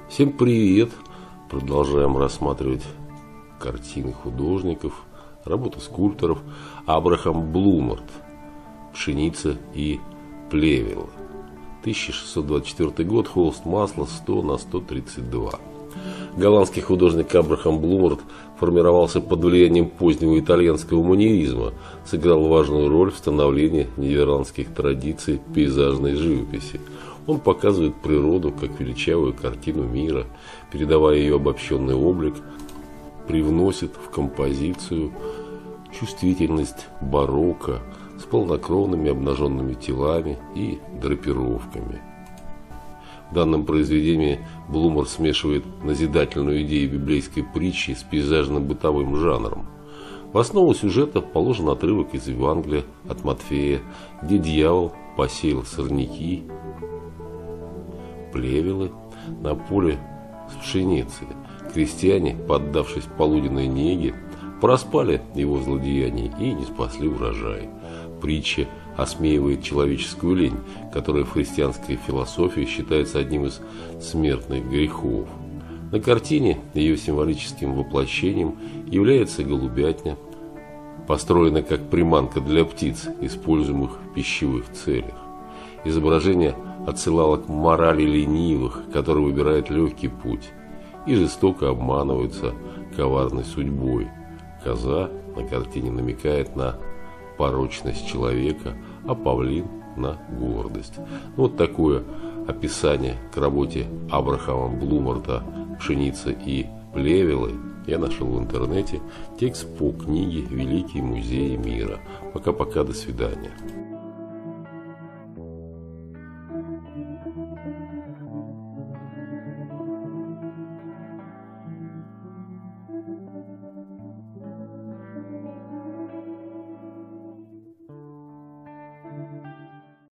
Всем привет! Продолжаем рассматривать картины художников, работы скульпторов. Абрахам Блумарт «Пшеница и плевела». 1624 год, холст масла 100 на 132. Голландский художник Абрахам Блумарт формировался под влиянием позднего итальянского маньеризма, сыграл важную роль в становлении нидерландских традиций пейзажной живописи. Он показывает природу как величавую картину мира, передавая ее обобщенный облик, привносит в композицию чувствительность барокко с полнокровными обнаженными телами и драпировками. В данном произведении Блумарт смешивает назидательную идею библейской притчи с пейзажно-бытовым жанром. В основу сюжета положен отрывок из Евангелия от Матфея, где дьявол посеял сорняки, плевелы на поле с пшеницей. Крестьяне, поддавшись полуденной неге, проспали его злодеяний и не спасли урожай. Притча осмеивает человеческую лень, которая в христианской философии считается одним из смертных грехов. На картине ее символическим воплощением является голубятня, построена как приманка для птиц, используемых в пищевых целях. Изображение отсылало к морали ленивых, которые выбирают легкий путь и жестоко обманываются коварной судьбой. Коза на картине намекает на порочность человека, а павлин на гордость. Вот такое описание к работе Абрахама Блумарта «Пшеница и плевелы» я нашел в интернете. Текст по книге «Великие музеи мира». Пока-пока, до свидания.